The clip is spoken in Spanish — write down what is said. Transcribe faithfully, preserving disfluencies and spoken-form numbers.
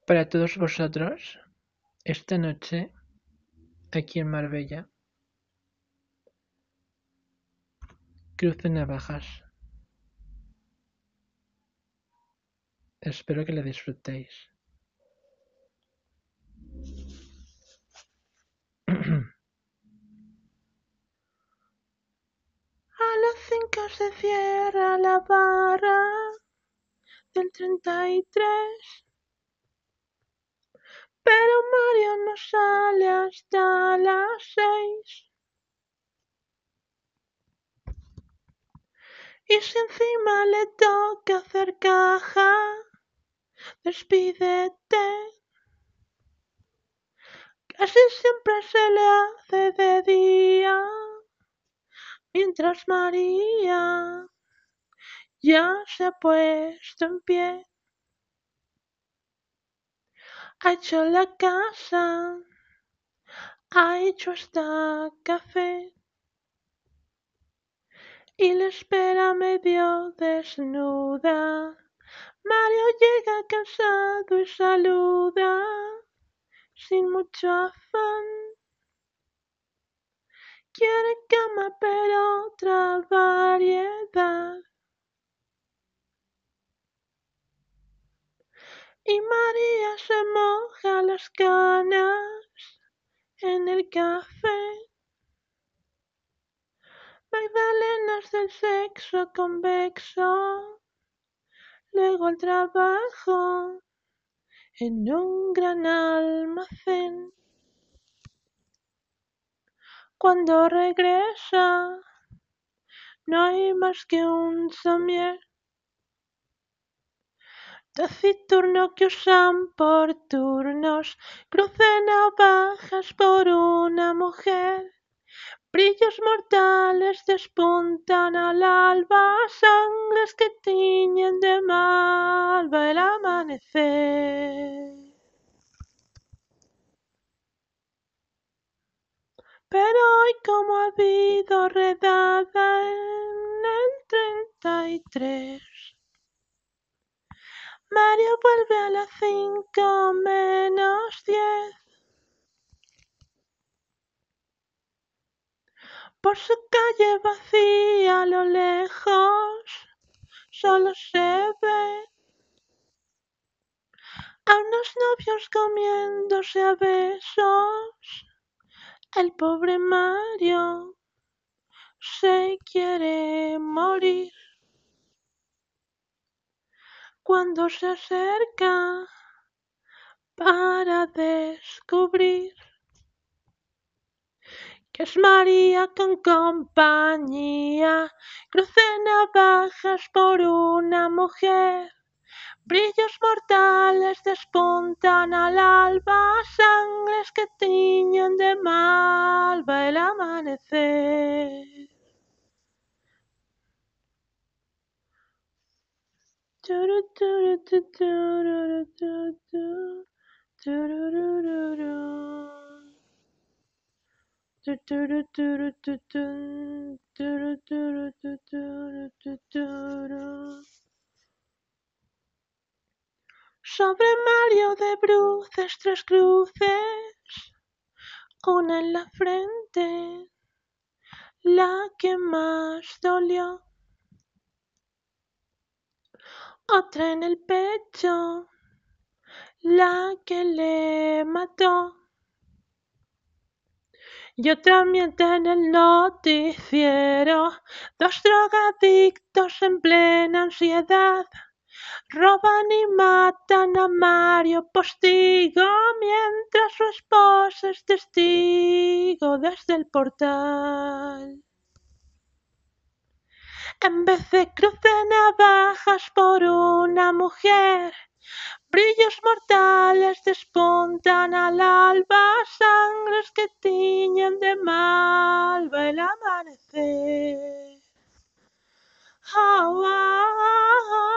Para todos vosotros, esta noche, aquí en Marbella, Cruce Navajas. Espero que la disfrutéis. A las cinco se cierra la barra del treinta y tres, pero Mario no sale hasta las seis. Y si encima le toca hacer caja, despídete. Casi siempre se le hace de día, mientras María ya se ha puesto en pie. Ha hecho la casa, ha hecho hasta café y le espera medio desnuda. Mario llega cansado y saluda sin mucho afán. Quiere cama pero otra variedad. Y María se moja las canas en el café. Magdalenas del sexo convexo, luego el trabajo en un gran almacén. Cuando regresa, no hay más que un somier taciturno que usan por turnos. Cruce navajas por una mujer. Brillos mortales despuntan al alba, sangres que tiñen de malva el amanecer. Pero hoy, como ha habido redada en el treinta y tres, Mario vuelve a las cinco menos diez. Por su calle vacía a lo lejos solo se ve a unos novios comiéndose a besos. El pobre Mario se quiere morir. Cuando se acerca para descubrir que es María con compañía, cruce navajas por una mujer. Brillos mortales despuntan al alba, sangres que tiñen de malva el amanecer. Sobre Mario de bruces tres cruces, una en la frente, la que más dolió, otra en el pecho, la que le mató, y otra miente en el noticiero. Dos drogadictos en plena ansiedad roban y matan a Mario Postigo, mientras su esposa es testigo desde el portal. En vez de cruce navajas por una mujer, brillos mortales despuntan al alba, sangres que tiñen de malva el amanecer. Oh, oh, oh,